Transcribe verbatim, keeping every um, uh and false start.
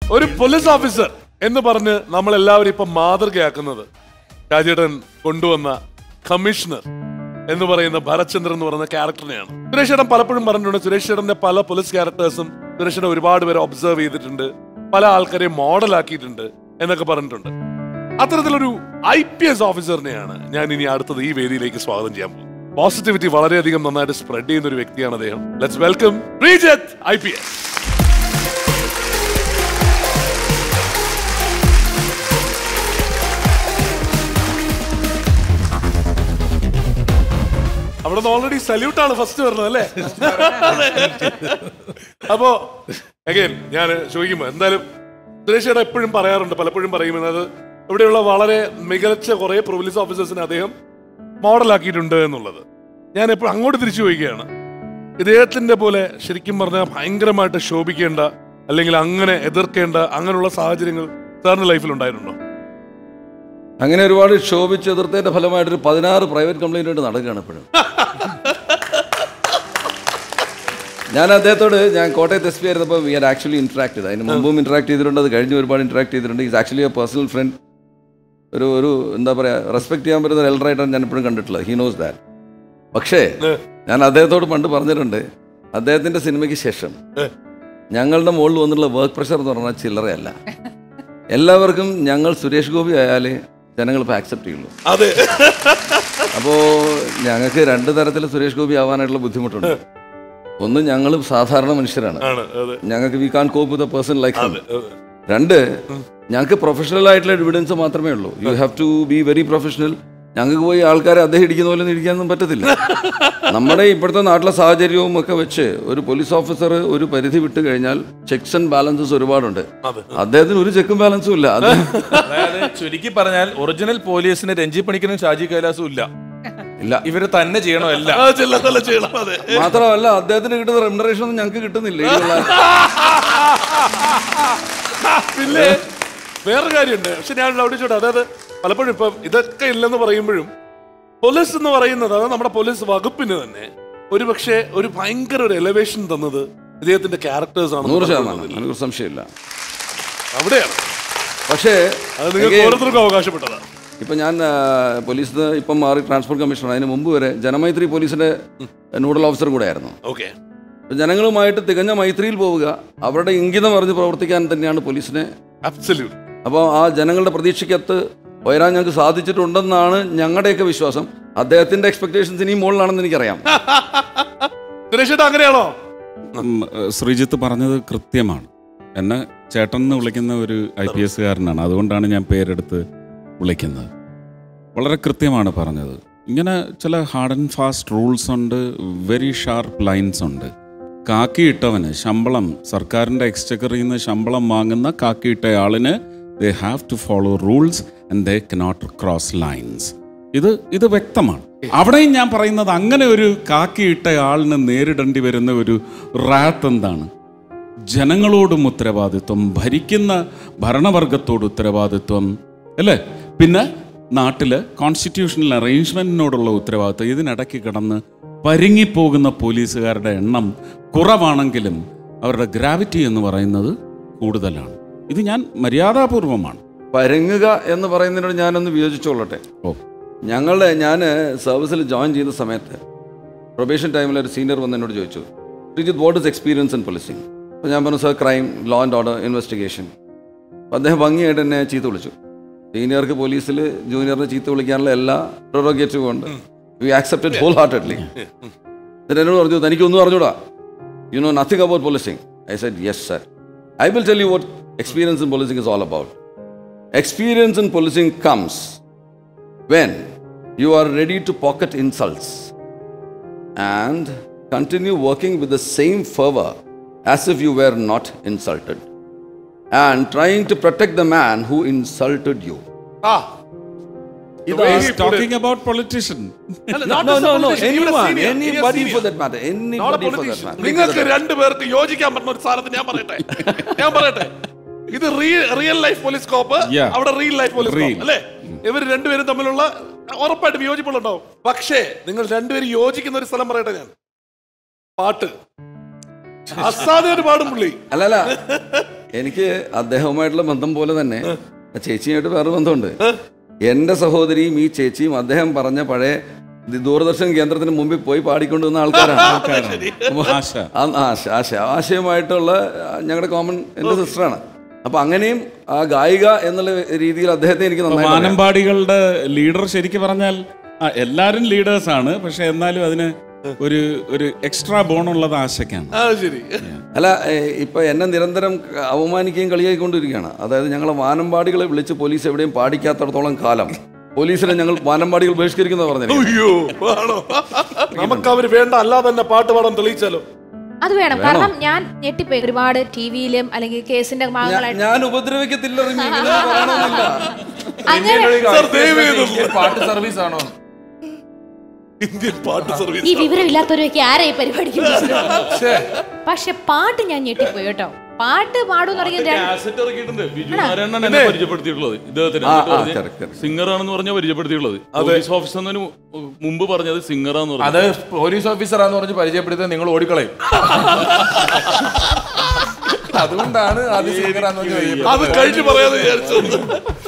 ഒരു police officer എന്ന് പറഞ്ഞ് നമ്മൾ എല്ലാവരും ഇപ്പൊ മാതൃകയാക്കുന്നത് രാജേട്ടൻ കൊണ്ടുവന്ന കമ്മീഷണർ എന്ന് പറയുന്ന ഭരത്ചന്ദ്രൻ എന്ന് പറയുന്ന ക്യാരക്ടറിനെയാണ്. സുരേഷ് ചേട്ടൻ പലപ്പോഴും പറഞ്ഞിട്ടുണ്ട്, സുരേഷ് ചേട്ടന്റെ പല പോലീസ് ക്യാരക്ടേഴ്സും സുരേഷ് ചേട്ടൻ ഒരുപാട് പേരെ ഒബ്സർവ് ചെയ്തിട്ടുണ്ട്, പല ആൾക്കാരെയും മോഡലാക്കിയിട്ടുണ്ട് എന്നൊക്കെ പറഞ്ഞിട്ടുണ്ട്. അത്തരത്തിലൊരു ഐ പി എസ് ഓഫീസറിനെയാണ് ഞാൻ ഇനി അടുത്തത് ഈ വേദിയിലേക്ക് സ്വാഗതം ചെയ്യാൻ പോകുന്നത്. പോസിറ്റിവിറ്റി വളരെയധികം നന്നായിട്ട് സ്പ്രെഡ് ചെയ്യുന്ന ഒരു വ്യക്തിയാണ് അദ്ദേഹം. Let's welcome Sreejith I P S. അവിടെ നിന്ന് ഓൾറെഡി സല്യൂട്ട് ആണ് ഫസ്റ്റ് വരുന്നത് അല്ലേ? അപ്പോ അഗൈൻ ഞാൻ ചോദിക്കുമ്പോ എന്തായാലും സുരേഷ് ചേട്ടൻ എപ്പോഴും പറയാറുണ്ട്, പലപ്പോഴും പറയുന്നത് ഇവിടെയുള്ള വളരെ മികച്ച കുറെ പോലീസ് ഓഫീസേഴ്സിനെ അദ്ദേഹം മോഡലാക്കിയിട്ടുണ്ട് എന്നുള്ളത്. ഞാൻ എപ്പോഴും അങ്ങോട്ട് തിരിച്ചു ചോദിക്കുകയാണ്, ഇദ്ദേഹത്തിന്റെ പോലെ ശരിക്കും പറഞ്ഞാൽ ഭയങ്കരമായിട്ട് ശോഭിക്കേണ്ട അല്ലെങ്കിൽ അങ്ങനെ എതിർക്കേണ്ട അങ്ങനെയുള്ള സാഹചര്യങ്ങൾ സാറിന്റെ ലൈഫിൽ ഉണ്ടായിട്ടുണ്ടോ? അങ്ങനെ ഒരുപാട് ശോഭിച്ച് എതിർത്തതിന്റെ ഫലമായിട്ടൊരു പതിനാറ് പ്രൈവറ്റ് കംപ്ലൈന്റ് ആയിട്ട് നടക്കുകയാണ് ഇപ്പോഴും. ഞാൻ അദ്ദേഹത്തോട് ഞാൻ കോട്ടയത്ത് എസ് പി ആയിരുന്നപ്പോൾ വി ആർ ആക്ച്വലി ഇന്ററാക്ട് ചെയ്ത്, അതിന് മുമ്പും ഇന്ററാക്ട് ചെയ്തിട്ടുണ്ട്, അത് കഴിഞ്ഞ് ഒരുപാട് ഇന്ററാക്ട് ചെയ്തിട്ടുണ്ട്. Is actually a personal friend. ഒരു ഒരു എന്താ പറയുക, റെസ്പെക്ട് ചെയ്യാൻ പറ്റുന്ന ഒരു എൽഡറായിട്ടാണ് ഞാൻ എപ്പോഴും കണ്ടിട്ടുള്ളത്. He knows that. പക്ഷേ ഞാൻ അദ്ദേഹത്തോട് പണ്ട് പറഞ്ഞിട്ടുണ്ട്, അദ്ദേഹത്തിന്റെ സിനിമയ്ക്ക് ശേഷം ഞങ്ങളുടെ മുകളിൽ വന്നിട്ടുള്ള വർക്ക് പ്രഷർ എന്ന് പറഞ്ഞാൽ ചില്ലറയല്ല. എല്ലാവർക്കും ഞങ്ങൾ സുരേഷ് ഗോപി ആയാലേ ജനങ്ങൾ ഇപ്പോൾ ആക്സെപ്റ്റ് ചെയ്യുള്ളൂ. അതെ. അപ്പോൾ ഞങ്ങൾക്ക് രണ്ട് തരത്തിൽ സുരേഷ് ഗോപി ആവാനായിട്ടുള്ള ബുദ്ധിമുട്ടുണ്ട്. ഒന്ന്, ഞങ്ങൾ സാധാരണ മനുഷ്യരാണ്, ഞങ്ങൾക്ക് we can cope with a person like him. രണ്ട്, ഞങ്ങൾക്ക് പ്രൊഫഷണൽ ആയിട്ടുള്ള എവിഡൻസ് മാത്രമേ ഉള്ളൂ. You have to be very professional. ഞങ്ങൾക്ക് പോയി ആൾക്കാരെ അദ്ദേഹം ഇടിക്കുന്ന പോലെ ഇടിക്കാനൊന്നും പറ്റത്തില്ല. നമ്മുടെ ഇപ്പോഴത്തെ നാട്ടിലെ സാഹചര്യവും ഒക്കെ വെച്ച് ഒരു പോലീസ് ഓഫീസർ ഒരു പരിധി വിട്ട് കഴിഞ്ഞാൽ ചെക്സ് ആൻഡ് ബാലൻസസ് ഒരുപാടുണ്ട്. അദ്ദേഹത്തിന് ഒരു ചെക്കും ബാലൻസും ഇല്ല. അതായത് ചുരുക്കി പറഞ്ഞാൽ ഒറിജിനൽ പോലീസിന് രഞ്ജി പണിക്കനും ഷാജി കൈലാസും ഇല്ല. ഇല്ല, ഇവര് തന്നെ ചെയ്യണോ? അല്ല, മാത്രമല്ല അദ്ദേഹത്തിന് കിട്ടുന്ന റെമ്യൂണറേഷൻ ഒന്നും ഞങ്ങൾക്ക് കിട്ടുന്നില്ല. പിന്നെ വേറൊരു കാര്യമുണ്ട്, പക്ഷെ ഞാൻ അവിടെ ചോട്ടെ, അതായത് പലപ്പോഴും ഇപ്പം ഇതൊക്കെ ഇല്ലെന്ന് പറയുമ്പോഴും പോലീസ് എന്ന് പറയുന്നത്, അതായത് നമ്മുടെ പോലീസ് വകുപ്പിന് തന്നെ ഒരുപക്ഷെ ഒരു ഭയങ്കര ഒരു എലവേഷൻ തന്നത് ഇദ്ദേഹത്തിന്റെ ക്യാരക്ടേഴ്സ് ആണ്. നൂറ് ശതമാനം സംശയമില്ല അവിടെയാണ്. പക്ഷേ അത് നിങ്ങൾക്ക് ഓരോരുത്തർക്കും അവകാശപ്പെട്ടതാണ്. ഇപ്പൊ ഞാൻ പോലീസ് ഇപ്പം മാറി ട്രാൻസ്പോർട്ട് കമ്മീഷണർ, അതിന് മുമ്പ് വരെ ജനമൈത്രി പോലീസിന്റെ നോഡൽ ഓഫീസർ കൂടെ ആയിരുന്നു. ഓക്കെ. ജനങ്ങളുമായിട്ട് തികഞ്ഞ മൈത്രിയിൽ പോവുക, അവരുടെ ഇംഗിതം അറിഞ്ഞ് പ്രവർത്തിക്കാൻ തന്നെയാണ് പോലീസിനെ. അബ്സല്യൂട്ട്. അപ്പോൾ ആ ജനങ്ങളുടെ പ്രതീക്ഷയ്ക്കകത്ത് ഉയരാൻ ഞങ്ങൾക്ക് സാധിച്ചിട്ടുണ്ടെന്നാണ് ഞങ്ങളുടെയൊക്കെ വിശ്വാസം. അദ്ദേഹത്തിന്റെ എക്സ്പെക്ടേഷൻസ് ഇനിയും മുകളിലാണെന്ന് എനിക്കറിയാം. അങ്ങനെയാണോ? ശ്രീജിത്ത് പറഞ്ഞത് കൃത്യമാണ്. എന്നെ ചേട്ടൻ എന്ന് വിളിക്കുന്ന ഒരു ഐ പി എസ്സുകാരനാണ്, അതുകൊണ്ടാണ് ഞാൻ പേരെടുത്ത് വിളിക്കുന്നത്. വളരെ കൃത്യമാണ് പറഞ്ഞത്. ഇങ്ങനെ ചില ഹാർഡ് ആൻഡ് ഫാസ്റ്റ് റൂൾസ് ഉണ്ട്, വെരി ഷാർപ്പ് ലൈൻസ് ഉണ്ട്. കാക്കിയിട്ടവന് ശമ്പളം, സർക്കാരിൻ്റെ എക്സ്ചക്കറിൽ നിന്ന് ശമ്പളം വാങ്ങുന്ന കാക്കിയിട്ടയാളിന് they have to follow rules and they cannot cross lines. ഇത് ഇത് വ്യക്തമാണ്. അവിടെയും ഞാൻ പറയുന്നത്, അങ്ങനെ ഒരു കാക്കിയിട്ടയാളിന് നേരിടേണ്ടി വരുന്ന ഒരു റാത്ത് എന്താണ്? ജനങ്ങളോടും ഉത്തരവാദിത്വം, ഭരിക്കുന്ന ഭരണവർഗത്തോട് ഉത്തരവാദിത്വം, അല്ലേ? പിന്നെ നാട്ടില് കോൺസ്റ്റിറ്റ്യൂഷണൽ അറേഞ്ച്മെന്റിനോടുള്ള ഉത്തരവാദിത്വം. ഇതിനിടയ്ക്ക് കിടന്ന് പരുങ്ങിപ്പോകുന്ന പോലീസുകാരുടെ എണ്ണം കുറവാണെങ്കിലും അവരുടെ ഗ്രാവിറ്റി എന്ന് പറയുന്നത് കൂടുതലാണ്. ഇത് ഞാൻ മര്യാദാപൂർവമാണ്. പരുങ്ങുക എന്ന് പറയുന്നതിനോട് ഞാനൊന്ന് വിയോജിച്ചോളട്ടെ. ഓ, ഞങ്ങളുടെ ഞാൻ സർവീസിൽ ജോയിൻ ചെയ്യുന്ന സമയത്ത് പ്രൊബേഷൻ ടൈമിൽ ഒരു സീനിയർ വന്ന് എന്നോട് ചോദിച്ചു, Sreejith, what is experience in policing? അപ്പോൾ ഞാൻ പറഞ്ഞു, sir, crime, law and order, investigation. അദ്ദേഹം ഭംഗിയായിട്ട് എന്നെ ചീത്ത വിളിച്ചു. സീനിയർക്ക് പോലീസിൽ ജൂനിയറിനെ ചീത്ത വിളിക്കാനുള്ള എല്ലാ പ്രൊറോഗേറ്റീവും ഉണ്ട്. We accepted wholeheartedly. എന്നിട്ട് എന്നോട് പറഞ്ഞു, തനിക്കൊന്നും അറിഞ്ഞൂടാ, you know nothing about policing. I said, yes sir, I will tell you what experience in policing is all about. Experience in policing comes when you are ready to pocket insults and continue working with the same fervor as if you were not insulted, and trying to protect the man who insulted you. Ah, He's talking about politician. No, no, no, no. Anyone, anybody for that matter. Anybody for that matter. നിങ്ങൾക്ക് രണ്ടുപേർക്ക് യോജിക്കാൻ പറ്റുന്ന ഒരു സാധനത്തിന് ഞാൻ പറയട്ടെ, ഞാൻ പറയട്ടെ, ഇത് റിയൽ ലൈഫ് പോലീസ് കോപ്പ്, അവിടെ റിയൽ ലൈഫ് പോലീസ് കോപ്പ് അല്ലേ? ഇവർ രണ്ടുപേരും തമ്മിലുള്ള ഉറപ്പായിട്ട് വിയോജിപ്പുകളുണ്ടാവും. പക്ഷേ നിങ്ങൾ രണ്ടുപേരും യോജിക്കുന്ന ഒരു സ്ഥലം പറയട്ടെ, ഞാൻ പാട്ട് അസാധ്യമായിട്ട് പാടും പുള്ളി. അല്ലല്ല, എനിക്ക് അദ്ദേഹവുമായിട്ടുള്ള ബന്ധം പോലെ തന്നെ ചേച്ചിയായിട്ട് വേറെ ബന്ധമുണ്ട്. എൻ്റെ സഹോദരിയും ഈ ചേച്ചിയും അദ്ദേഹം പറഞ്ഞ പഴയ ദൂരദർശൻ കേന്ദ്രത്തിന് മുമ്പിൽ പോയി പാടിക്കൊണ്ടുവന്ന ആൾക്കാരാണ്. ആശ ആശ ആശ ആശയമായിട്ടുള്ള ഞങ്ങളുടെ കോമൺ എൻ്റെ സിസ്റ്ററാണ്. അപ്പൊ അങ്ങനെയും ആ ഗായിക എന്നുള്ള രീതിയിൽ അദ്ദേഹത്തെ എനിക്ക് നന്നായി വാനമ്പാടികളുടെ ലീഡർ ശരിക്കും പറഞ്ഞാൽ എല്ലാരും ലീഡേഴ്സ് ആണ്, പക്ഷെ എന്നാലും അതിന് ഒരു ഒരു എക്സ്ട്രാ ബോണുള്ളത് ആശയ്ക്കാണ്. അല്ല, ഇപ്പൊ എന്നെ നിരന്തരം അവമാനിക്കുകയും കളിയായിക്കൊണ്ടിരിക്കുകയാണ്. അതായത് ഞങ്ങളെ വാനമ്പാടികളെ വിളിച്ച് പോലീസ് എവിടെയും പാടിക്കാത്തടത്തോളം കാലം പോലീസിനെ ഞങ്ങൾ വാനമ്പാടികൾ ബഹിഷ്കരിക്കുന്ന പറഞ്ഞു. നമുക്ക് അവര് വേണ്ട അല്ലാതെ തന്നെ പാട്ട് പാടാൻ തെളിയിച്ചാലോ? അത് വേണം. കാരണം ഞാൻ ഞെട്ടിപ്പോയി. ഒരുപാട് ടിവിയിലും അല്ലെങ്കിൽ കേസിന്റെ ഭാഗങ്ങളായിട്ട് ഞാൻ ഉപദ്രവിക്കത്തില്ല. പാട്ട് സർവീസ് ആണോ? ഇന്ത്യൻ പാട്ട് സർവീസ്. ഈ വിവരമില്ലാത്തവരൊക്കെ ആരായി പരിപാടിക്കും. പക്ഷെ പാട്ട് ഞാൻ ഞെട്ടിപ്പോയി കേട്ടോ. പാട്ട് പാടും പരിചയപ്പെടുത്തിയിട്ടുള്ളത് ഇദ്ദേഹത്തിന് സിംഗർ ആണെന്ന് പറഞ്ഞാൽ പരിചയപ്പെടുത്തിയിട്ടുള്ളത്. പോലീസ് ഓഫീസറിന് മുമ്പ് പറഞ്ഞത് സിംഗറാന്ന് പറഞ്ഞു. അത് പോലീസ് ഓഫീസറാന്ന് പറഞ്ഞ് പരിചയപ്പെടുത്തിയത് നിങ്ങൾ ഓടിക്കളയും. അതുകൊണ്ടാണ് അത് സിംഗറാന്ന് പറഞ്ഞത്. അത് കഴിഞ്ഞ് പറയാന്ന് വിചാരിച്ചത്.